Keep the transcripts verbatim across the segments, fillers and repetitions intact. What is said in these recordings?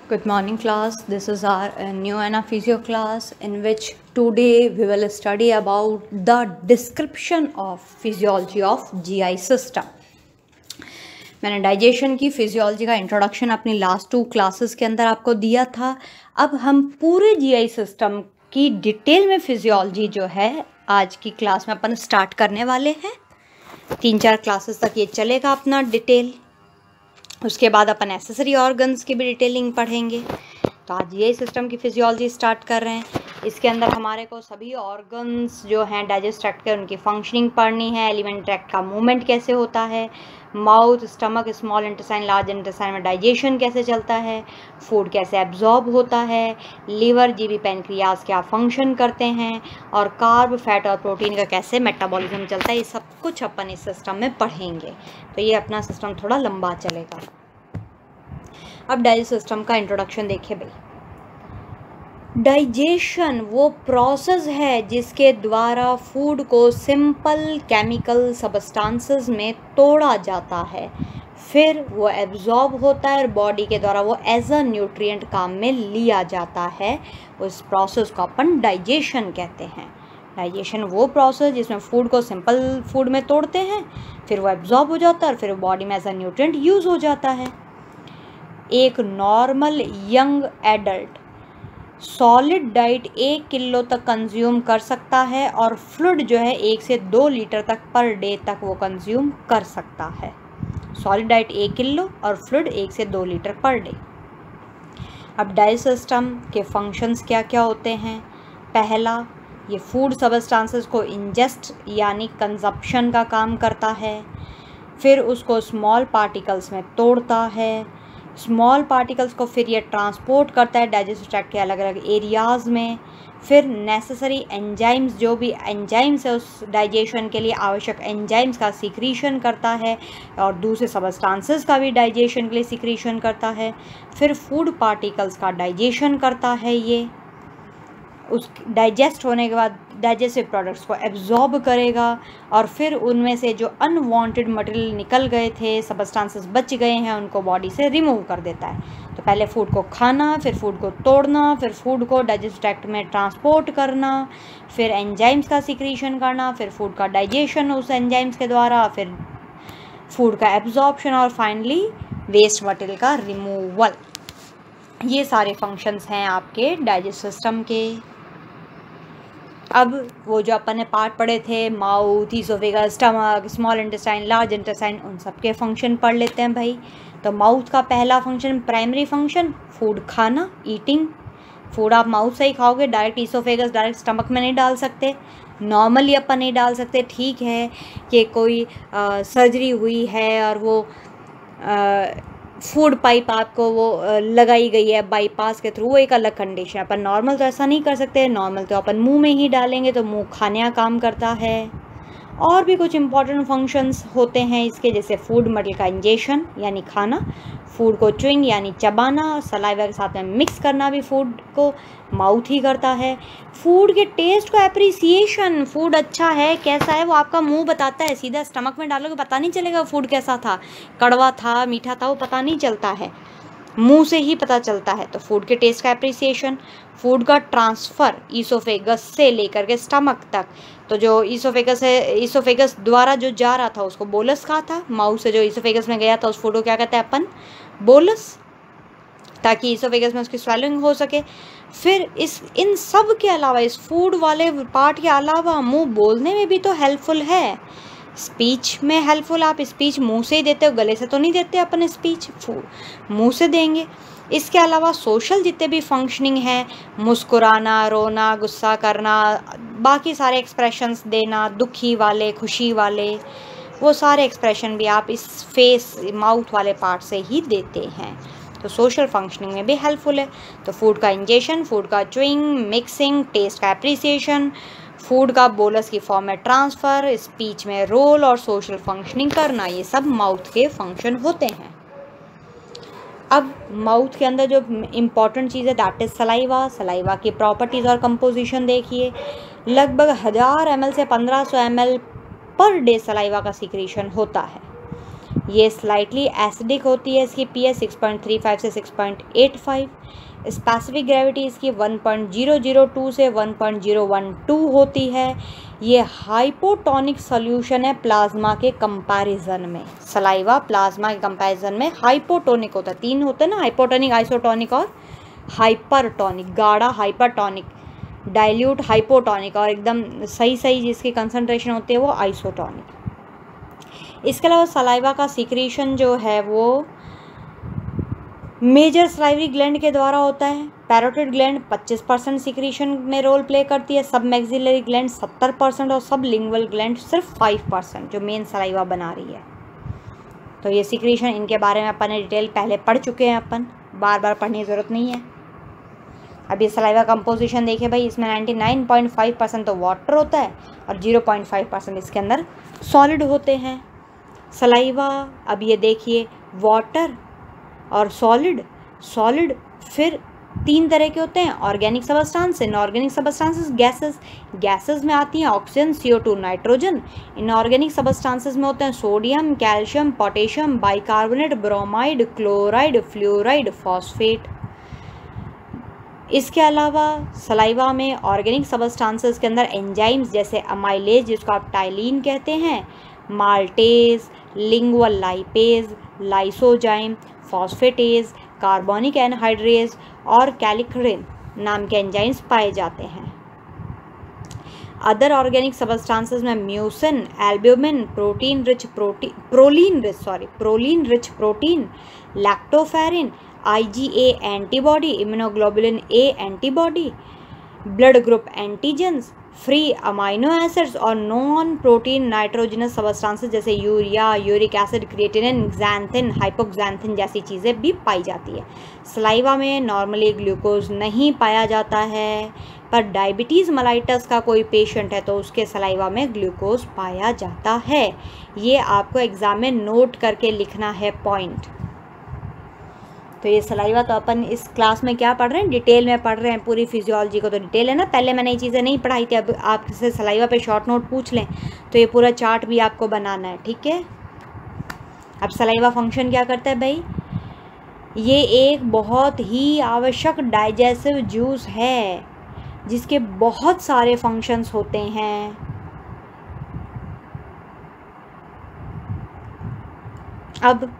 Good morning class. This is our uh, new Anna Physio class in which today we will study about the description of physiology of G I system. मैंने digestion की physiology का introduction अपनी last two classes के अंदर आपको दिया था. अब हम पूरे जीआई सिस्टम की डिटेल में फिजियोलॉजी जो है आज की क्लास में अपन स्टार्ट करने वाले हैं. तीन चार क्लासेस तक ये चलेगा अपना डिटेल. उसके बाद अपन एसेसरी ऑर्गन्स की भी डिटेलिंग पढ़ेंगे. तो आज जीआई सिस्टम की फिजियोलॉजी स्टार्ट कर रहे हैं. इसके अंदर हमारे को सभी ऑर्गन्स जो हैं डाइजेस्ट ट्रैक्ट के उनकी फंक्शनिंग पढ़नी है. एलिमेंट ट्रैक्ट का मूवमेंट कैसे होता है, mouth, stomach, small intestine, large intestine में डाइजेशन कैसे चलता है, फूड कैसे एब्जॉर्ब होता है, लीवर, जीबी, पैनक्रियाज क्या फंक्शन करते हैं, और कार्ब, फैट और प्रोटीन का कैसे मेटाबॉलिज्म चलता है. ये सब कुछ अपन इस सिस्टम में पढ़ेंगे. तो ये अपना सिस्टम थोड़ा लंबा चलेगा. अब डाइजेस्ट सिस्टम का इंट्रोडक्शन देखिए भाई. डाइजेशन वो प्रोसेस है जिसके द्वारा फूड को सिंपल केमिकल सब्सटेंसेस में तोड़ा जाता है, फिर वो एब्जॉर्ब होता है और बॉडी के द्वारा वो एज अ न्यूट्रिएंट काम में लिया जाता है. उस प्रोसेस को अपन डाइजेशन कहते हैं. डाइजेशन वो प्रोसेस जिसमें फूड को सिंपल फूड में तोड़ते हैं, फिर वो एब्जॉर्ब हो जाता है और फिर बॉडी में एज अ न्यूट्रिएंट यूज़ हो जाता है. एक normal young adult solid diet एक किलो तक कंज्यूम कर सकता है और फ्लूइड जो है एक से दो लीटर तक पर डे तक वो कंज्यूम कर सकता है. सॉलिड डाइट एक किलो और फ्लूइड एक से दो लीटर पर डे. अब डाइजेस्ट सिस्टम के फंक्शंस क्या क्या होते हैं. पहला, ये फूड सब्सटेंसेस को इंजेस्ट यानी कंजप्शन का काम करता है. फिर उसको स्मॉल पार्टिकल्स में तोड़ता है. स्मॉल पार्टिकल्स को फिर ये ट्रांसपोर्ट करता है डाइजेस्टिव ट्रैक्ट के अलग अलग एरियाज़ में. फिर नेसेसरी एंजाइम्स, जो भी एंजाइम्स है उस डाइजेशन के लिए आवश्यक एंजाइम्स का सीक्रीशन करता है और दूसरे सब्सटेंसेस का भी डाइजेशन के लिए सीक्रीशन करता है. फिर फूड पार्टिकल्स का डाइजेशन करता है. ये उस डाइजेस्ट होने के बाद डाइजेस्टिव प्रोडक्ट्स को एब्जॉर्ब करेगा और फिर उनमें से जो अनवांटेड मटेरियल निकल गए थे, सब्सटेंसेस बच गए हैं, उनको बॉडी से रिमूव कर देता है. तो पहले फूड को खाना, फिर फूड को तोड़ना, फिर फूड को डाइजेस्टिव ट्रैक्ट में ट्रांसपोर्ट करना, फिर एंजाइम्स का सिक्रीशन करना, फिर फूड का डाइजेशन उस एंजाइम्स के द्वारा, फिर फूड का एब्जॉर्प्शन और फाइनली वेस्ट मटेरियल का रिमूवल. ये सारे फंक्शंस हैं आपके डाइजेस्ट सिस्टम के. अब वो जो अपन ने पार्ट पढ़े थे, mouth, oesophagus, stomach, small intestine, large intestine, उन सब के फंक्शन पढ़ लेते हैं भाई. तो माउथ का पहला फंक्शन, प्राइमरी फंक्शन, फूड खाना, ईटिंग. फूड आप माउथ से ही खाओगे, डायरेक्ट ईसोफेगस, डायरेक्ट स्टमक में नहीं डाल सकते. नॉर्मली अपन नहीं डाल सकते. ठीक है कि कोई सर्जरी हुई है और वो आ, फूड पाइप आपको वो लगाई गई है बाईपास के थ्रू, वो एक अलग कंडीशन है. अपन नॉर्मल तो ऐसा नहीं कर सकते. नॉर्मल तो अपन मुंह में ही डालेंगे, तो मुंह खाने का काम करता है. और भी कुछ इंपॉर्टेंट फंक्शंस होते हैं इसके, जैसे फूड मटेरियल का इंजेशन यानी खाना, फूड को च्युइंग यानी चबाना, सलाइवा के साथ में मिक्स करना भी फूड को माउथ ही करता है. फूड के टेस्ट को एप्रिसिएशन, फूड अच्छा है कैसा है वो आपका मुंह बताता है. सीधा स्टमक में डालोगे पता नहीं चलेगा फूड कैसा था, कड़वा था, मीठा था, वो पता नहीं चलता है, मुंह से ही पता चलता है. तो फूड के टेस्ट का एप्रिसिएशन. फूड का ट्रांसफ़र ईसोफेगस से लेकर के स्टमक तक, तो जो ईसोफेगस है, ईसोफेगस द्वारा जो जा रहा था उसको बोलस कहा था. माउथ से जो ईसोफेगस में गया था उस फूड को क्या कहते हैं अपन, बोलस, ताकि ईसोफेगस में उसकी स्वेलिंग हो सके. फिर इस इन सब के अलावा, इस फूड वाले पार्ट के अलावा, मुंह बोलने में भी तो हेल्पफुल है. स्पीच में हेल्पफुल, आप स्पीच मुंह से ही देते हो, गले से तो नहीं देते अपन स्पीच, मुंह से देंगे. इसके अलावा सोशल जितने भी फंक्शनिंग है, मुस्कुराना, रोना, गुस्सा करना, बाकी सारे एक्सप्रेशंस देना, दुखी वाले, खुशी वाले, वो सारे एक्सप्रेशन भी आप इस फेस माउथ वाले पार्ट से ही देते हैं. तो सोशल फंक्शनिंग में भी हेल्पफुल है. तो फूड का इंजेशन, फूड का च्युइंग, मिक्सिंग, टेस्ट का एप्रिसिएशन, फूड का बोलस की फॉर्म में ट्रांसफ़र, स्पीच में रोल और सोशल फंक्शनिंग करना, ये सब माउथ के फंक्शन होते हैं. अब माउथ के अंदर जो इम्पॉर्टेंट चीज़ है दैट इज़ सलाइवा. सलाइवा की प्रॉपर्टीज़ और कंपोजिशन देखिए. लगभग हज़ार एम एल से पंद्रह सौ M L per day saliva का सिक्रीशन होता है. ये स्लाइटली एसिडिक होती है, इसकी pH six point three five से six point eight five. Specific gravity इसकी one point zero zero two से one point zero one two होती है। ये हाइपोटोनिक सॉल्यूशन है प्लाज्मा के कंपैरिजन में। सलाइवा प्लाज्मा के कंपैरिजन में हाइपोटोनिक होता है। तीन होते हैं ना, हाइपोटोनिक, आइसोटोनिक और हाइपरटोनिक। गाढ़ा हाइपरटोनिक, डाइल्यूट हाइपोटोनिक, और एकदम सही सही जिसकी कंसंट्रेशन होती है वो आइसोटोनिक। इसके अलावा सलाइवा का सीक्रेशन जो है वो मेजर सलाइवरी ग्लैंड के द्वारा होता है। पैरोटिड ग्लैंड पच्चीस परसेंट सीक्रेशन में रोल प्ले करती है, सब मैक्सिलरी ग्लैंड सत्तर परसेंट और सब लिंगुअल ग्लैंड सिर्फ फाइव परसेंट, जो मेन सलाइवा बना रही है। तो ये सीक्रेशन, इनके बारे में अपन ने डिटेल पहले पढ़ चुके हैं, अपन बार बार पढ़ने की ज़रूरत नहीं है। अब ये सलाइवा कंपोजिशन देखिए भाई, इसमें निन्यानवे पॉइंट फाइव परसेंट तो वाटर होता है और ज़ीरो पॉइंट फाइव परसेंट इसके अंदर सॉलिड होते हैं। सलाइवा, अब ये देखिए, वाटर और सॉलिड, सॉलिड फिर तीन तरह के होते हैं, organic substance, inorganic substances, gases. Gases में आती हैं oxygen, C O two, nitrogen. Inorganic substances में होते हैं sodium, calcium, potassium, bicarbonate, bromide, chloride, fluoride, phosphate. इसके अलावा सलाइवा में ऑर्गेनिक सबस्टांसेस के अंदर एंजाइम्स जैसे अमाइलेज, जिसको आप टाइलिन कहते हैं, maltase, lingual lipase, lysozyme, phosphatase, carbonic anhydrase और कैलिक्रिन नाम के एंजाइम्स पाए जाते हैं। अदर ऑर्गेनिक सबस्टांसेस में mucin, albumin, protein rich protein proline rich sorry proline rich protein, lactoferrin, IgA antibody, immunoglobulin A antibody, blood group antigens, free amino acids और non protein nitrogenous substances जैसे urea, uric acid, creatinine, xanthin, hypoxanthine जैसी चीज़ें भी पाई जाती है। Saliva में normally glucose नहीं पाया जाता है, पर डायबिटीज़ मेलाइटस का कोई पेशेंट है तो उसके सलाइवा में ग्लूकोज पाया जाता है। ये आपको एग्ज़ाम में नोट करके लिखना है पॉइंट। तो ये सलाइवा तो अपन इस क्लास में क्या पढ़ रहे हैं, डिटेल में पढ़ रहे हैं, पूरी फिजियोलॉजी को तो डिटेल है ना। पहले मैंने ये चीज़ें नहीं पढ़ाई थी, अब आपसे सलाइवा पे शॉर्ट नोट पूछ लें तो ये पूरा चार्ट भी आपको बनाना है, ठीक है। अब सलाइवा फंक्शन क्या करता है भाई, ये एक बहुत ही आवश्यक डाइजेस्टिव जूस है जिसके बहुत सारे फंक्शंस होते हैं। अब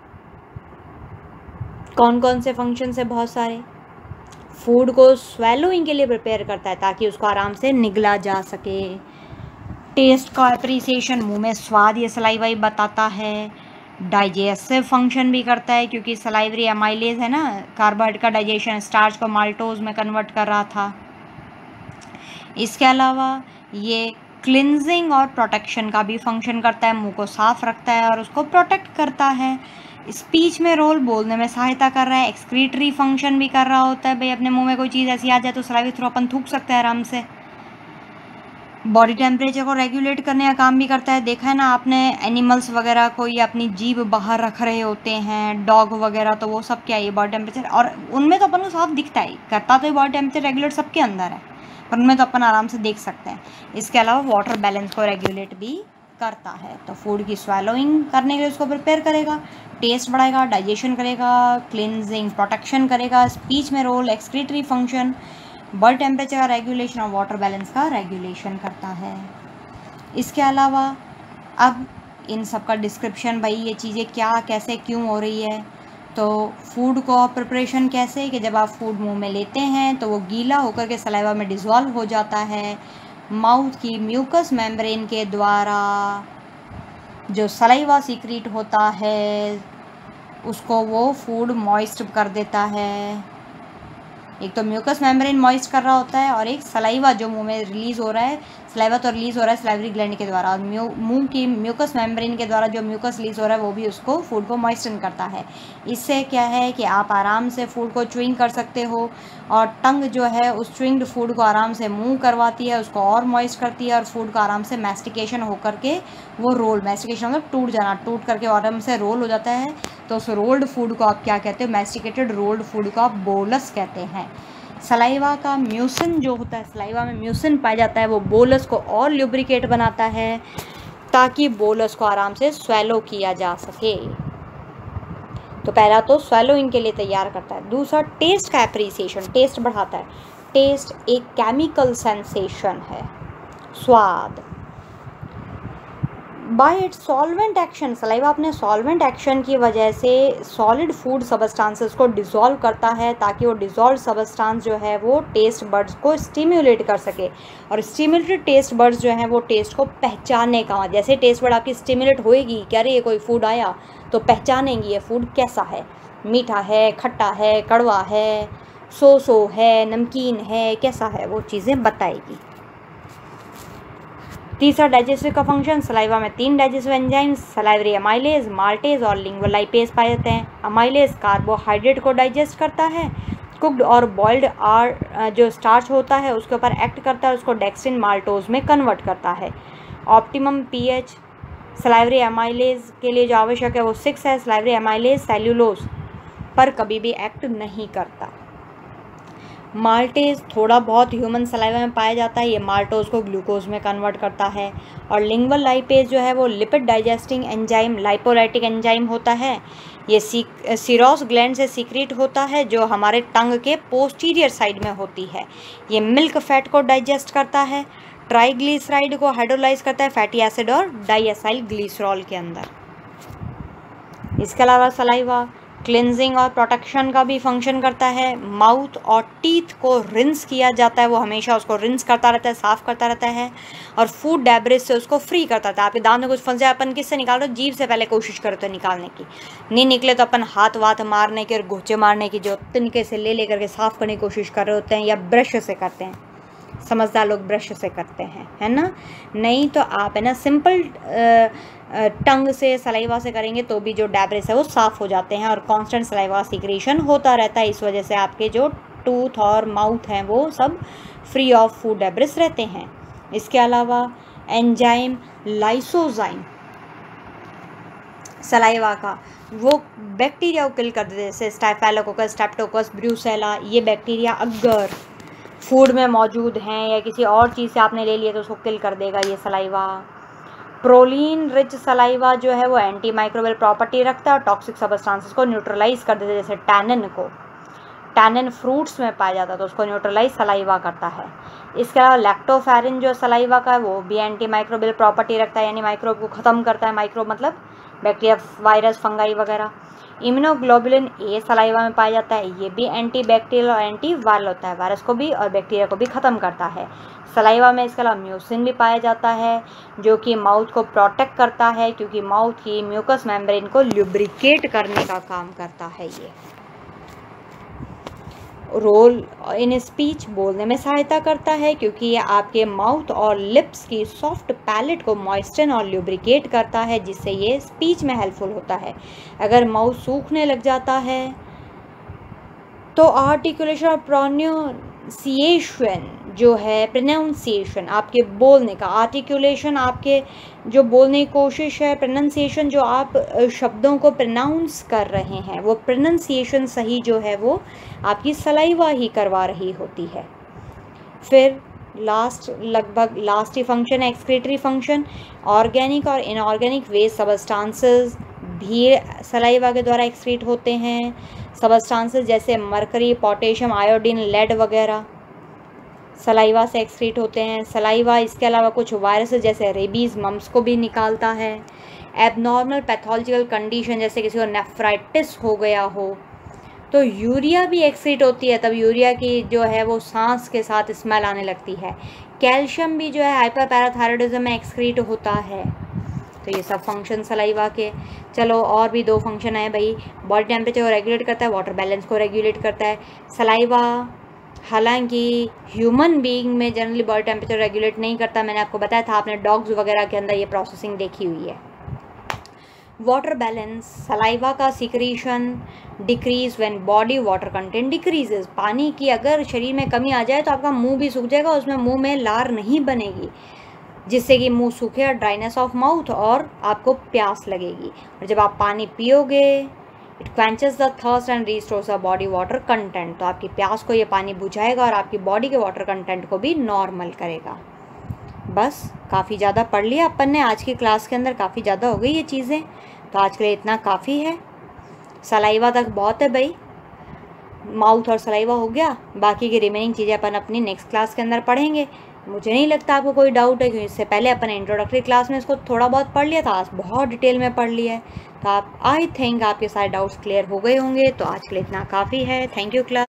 कौन कौन से फंक्शन है, बहुत सारे। फूड को स्वेलोइंग के लिए प्रिपेयर करता है ताकि उसको आराम से निगला जा सके। टेस्ट का अप्रिसिएशन, मुंह में स्वाद ये सलाइवा ही बताता है। डाइजेस्टिव फंक्शन भी करता है क्योंकि सलाइवरी अमाइलेज है ना, कार्बोहाइड्रेट का डाइजेशन, स्टार्च को माल्टोज में कन्वर्ट कर रहा था। इसके अलावा ये क्लिनजिंग और प्रोटेक्शन का भी फंक्शन करता है, मुंह को साफ रखता है और उसको प्रोटेक्ट करता है। स्पीच में रोल, बोलने में सहायता कर रहा है। एक्सक्रीटरी फंक्शन भी कर रहा होता है भाई, अपने मुंह में कोई चीज़ ऐसी आ जाए तो सलाइवा के थ्रू अपन थूक सकते हैं आराम से। बॉडी टेम्परेचर को रेगुलेट करने का काम भी करता है। देखा है ना आपने एनिमल्स वगैरह को ये अपनी जीभ बाहर रख रहे होते हैं, डॉग वगैरह, तो वो सब क्या है, ये बॉडी टेम्परेचर, और उनमें तो अपन को साफ दिखता है, करता तो बॉडी टेम्परेचर रेगुलेट सबके अंदर है, पर उनमें तो अपन आराम से देख सकते हैं। इसके अलावा वाटर बैलेंस को रेगुलेट भी करता है। तो फूड की स्वेलोइंग करने के लिए उसको प्रिपेयर करेगा, टेस्ट बढ़ाएगा, डाइजेशन करेगा, क्लिनजिंग, प्रोटेक्शन करेगा, स्पीच में role, excretory function, body temperature का रेगुलेशन और वाटर बैलेंस का रेगुलेशन करता है। इसके अलावा अब इन सब का डिस्क्रिप्शन, भाई ये चीज़ें क्या, कैसे, क्यों हो रही है। तो फूड को प्रिपरेशन कैसे, कि जब आप फूड मुंह में लेते हैं तो वो गीला होकर के सलाइवा में डिज़ोल्व हो जाता है। माउथ की म्यूकस मेम्ब्रेन के द्वारा जो सलाइवा सीक्रेट होता है उसको वो फूड मॉइस्ट कर देता है। एक तो म्यूकस मेम्ब्रेन मॉइस्ट कर रहा होता है और एक सलाइवा जो मुंह में रिलीज़ हो रहा है, सलाइवा तो रिलीज़ हो रहा है सलाइवरी ग्लैंड के द्वारा, और मुंह की म्यूकस मेम्ब्रेन के द्वारा जो म्यूकस रिलीज़ हो रहा है वो भी उसको फूड को मॉइस्टन करता है। इससे क्या है कि आप आराम से फूड को च्युइंग कर सकते हो, और टंग जो है उस च्युइंग्ड फूड को आराम से मूव करवाती है, उसको और मॉइस्ट करती है, और फूड को आराम से मैस्टिकेशन होकर के वो रोल, मैस्टिकेशन मतलब टूट जाना, टूट करके आराम से रोल हो जाता है। तो उस रोल्ड फूड को आप क्या कहते हो, मैस्टिकेटेड रोल्ड फूड को आप बोलस कहते हैं। सलाइवा का म्यूसिन जो होता है, सलाइवा में म्यूसिन पाया जाता है, वो बोलस को और ल्यूब्रिकेट बनाता है। ताकि बोलस को आराम से स्वेलो किया जा सके। तो पहला तो स्वेलोइंग के लिए तैयार करता है। दूसरा टेस्ट का एप्रिसिएशन, टेस्ट बढ़ाता है। टेस्ट एक केमिकल सेंसेशन है, स्वाद। By its solvent action, saliva अपने सॉल्वेंट एक्शन की वजह से सॉलिड फूड सबस्टांसेस को डिसॉल्व करता है, ताकि वो डिसॉल्व सबस्टांस जो है वो टेस्ट बर्ड्स को स्टिम्युलेट कर सके। और स्टिम्युलेटेड टेस्ट बर्ड्स जो हैं वो टेस्ट को पहचानने का, जैसे टेस्ट बर्ड आपकी स्टिम्युलेट होएगी कि अरे ये कोई फूड आया, तो पहचानेंगी ये फूड कैसा है, मीठा है, खट्टा है, कड़वा है, सो सो है, नमकीन है, कैसा है, वो चीज़ें बताएगी। तीसरा डाइजेस्टिव का फंक्शन, सलाइवा में तीन digestive enzymes salivary amylase, maltase और लिंगुअल लाइपेज पाए जाते हैं। अमाइलेज कार्बोहाइड्रेट को डाइजेस्ट करता है। कुक्ड और बॉइल्ड आर जो स्टार्च होता है उसके ऊपर एक्ट करता है, उसको डेक्स्ट्रिन माल्टोज में कन्वर्ट करता है। ऑप्टिमम पीएच सलाइवरी अमाइलेज के लिए जो आवश्यक है वो सिक्स है। सलाइवरी अमाइलेज सेल्यूलोज पर कभी भी एक्ट नहीं करता। माल्टेज थोड़ा बहुत ह्यूमन सलाइवा में पाया जाता है, ये माल्टोज को ग्लूकोज में कन्वर्ट करता है। और लिंगुअल लाइपेज जो है वो lipid digesting enzyme, lipolytic enzyme होता है। ये सीरोस ग्लैंड से सीक्रेट होता है, जो हमारे टंग के पोस्टीरियर साइड में होती है। ये मिल्क फैट को डाइजेस्ट करता है। ट्राइग्लिसराइड को हाइड्रोलाइज करता है फैटी एसिड और डाइएसाइल ग्लिसरॉल के अंदर। इसके अलावा सलाइवा क्लिनजिंग और प्रोटेक्शन का भी फंक्शन करता है। माउथ और टीथ को रिंस किया जाता है, वो हमेशा उसको रिंस करता रहता है, साफ़ करता रहता है। और फूड डेब्रिस से उसको फ्री करता रहता है। आपके दांत में कुछ फंस जाए, अपन किससे निकाल रहे हो, जीभ से पहले कोशिश करते हैं निकालने की। नहीं निकले तो अपन हाथ वाथ मारने की और घोंचे मारने की जो तरीके से ले ले करके साफ़ करने की कोशिश कर रहे होते हैं, या ब्रश से करते हैं। समझदार लोग ब्रश से करते हैं, है ना। नहीं तो आप है ना सिंपल टंग से सलाइवा से करेंगे तो भी जो डेब्रिस है वो साफ़ हो जाते हैं। और कांस्टेंट सलाइवा सीक्रेशन होता रहता है, इस वजह से आपके जो टूथ और माउथ हैं वो सब फ्री ऑफ फूड डेब्रिस रहते हैं। इसके अलावा एंजाइम लाइसोजाइम सलाइवा का वो बैक्टीरिया को किल कर देते हैं, जैसे स्टाफिलोकोकस, स्ट्रेप्टोकोकस, ब्रूसेला। ये बैक्टीरिया अगर फूड में मौजूद हैं या किसी और चीज़ से आपने ले लिया तो उसको किल कर देगा ये सलाइवा। प्रोलीन रिच सलाइवा जो है वो एंटी माइक्रोबियल प्रॉपर्टी रखता है और टॉक्सिक सबस्टांसेस को न्यूट्रलाइज कर देता है, जैसे टैनिन को। टैनिन फ्रूट्स में पाया जाता है तो उसको न्यूट्रलाइज सलाइवा करता है। इसके अलावा लैक्टोफेरिन जो सलाइवा का है वो भी एंटी माइक्रोबियल प्रॉपर्टी रखता है, यानी माइक्रोब को ख़त्म करता है। माइक्रोब मतलब बैक्टीरिया, वायरस, फंगाई वगैरह। इम्यूनोग्लोबुलिन ए सलाइवा में पाया जाता है, ये भी एंटी बैक्टीरियल और एंटी वायरल होता है, वायरस को भी और बैक्टीरिया को भी ख़त्म करता है। सलाइवा में इसके अलावा म्यूसिन भी पाया जाता है, जो कि माउथ को प्रोटेक्ट करता है, क्योंकि माउथ की म्यूकस मेम्ब्रेन को ल्यूब्रिकेट करने का काम करता है। ये रोल इन स्पीच, बोलने में सहायता करता है, क्योंकि ये आपके माउथ और लिप्स की सॉफ्ट पैलेट को मॉइस्चन और ल्यूब्रिकेट करता है, जिससे ये स्पीच में हेल्पफुल होता है। अगर माउथ सूखने लग जाता है तो आर्टिकुलेशन और प्रोनाउंसिएशन जो है, प्रोनाउंसिएशन आपके बोलने का, आर्टिकुलेशन आपके जो बोलने की कोशिश है, प्रोनाउंसिएशन जो आप शब्दों को प्रोनाउंस कर रहे हैं, वो प्रोनाउंसिएशन सही जो है वो आपकी सलाइवा ही करवा रही होती है। फिर लास्ट, लगभग लास्ट ही फंक्शन है एक्सक्रीटरी फंक्शन। ऑर्गेनिक और इनऑर्गेनिक वेस्ट सबस्टांसेस भी सलाइवा के द्वारा एक्सक्रीट होते हैं। सबस्टांसेस जैसे मरकरी, पोटेशियम, आयोडीन, लेड वगैरह सलाइवा से एक्सक्रीट होते हैं। सलाइवा इसके अलावा कुछ वायरसेस जैसे रेबीज़, मम्स को भी निकालता है। एबनॉर्मल पैथोलॉजिकल कंडीशन जैसे किसी को नेफ्राइटिस हो गया हो तो यूरिया भी एक्सक्रीट होती है, तब यूरिया की जो है वो सांस के साथ स्मेल आने लगती है। कैल्शियम भी जो है हाइपरपैराथायरॉयडिज्म में एक्सक्रीट होता है। तो ये सब फंक्शन सलाइवा के। चलो और भी दो फंक्शन है भाई। बॉडी टेम्परेचर को रेगुलेट करता है, वाटर बैलेंस को रेगुलेट करता है। सलाइवा हालांकि ह्यूमन बीइंग में जनरली बॉडी टेम्परेचर रेगुलेट नहीं करता, मैंने आपको बताया था, आपने डॉग्स वगैरह के अंदर ये प्रोसेसिंग देखी हुई है। वाटर बैलेंस, सलाइवा का secretion decrease when body water content decreases. पानी की अगर शरीर में कमी आ जाए तो आपका मुंह भी सूख जाएगा, उसमें मुंह में लार नहीं बनेगी, जिससे कि मुंह सूखे और ड्राइनेस ऑफ माउथ और आपको प्यास लगेगी। और जब आप पानी पियोगे it quenches the thirst and restores the body water content, तो आपकी प्यास को ये पानी बुझाएगा और आपकी बॉडी के वाटर कंटेंट को भी नॉर्मल करेगा। बस काफ़ी ज़्यादा पढ़ लिया अपन ने आज की क्लास के अंदर, काफ़ी ज़्यादा हो गई ये चीज़ें, तो आज के लिए इतना काफ़ी है। सलाइवा तक बहुत है भाई, माउथ और सलाइवा हो गया, बाकी की रिमेनिंग चीज़ें अपन अपनी नेक्स्ट क्लास के अंदर पढ़ेंगे। मुझे नहीं लगता आपको कोई डाउट है, क्योंकि इससे पहले अपन इंट्रोडक्टरी क्लास में इसको थोड़ा बहुत पढ़ लिया था, आज बहुत डिटेल में पढ़ लिया है। तो आप आई थिंक आपके सारे डाउट्स क्लियर हो गए होंगे। तो आज के लिए इतना काफ़ी है। Thank you class.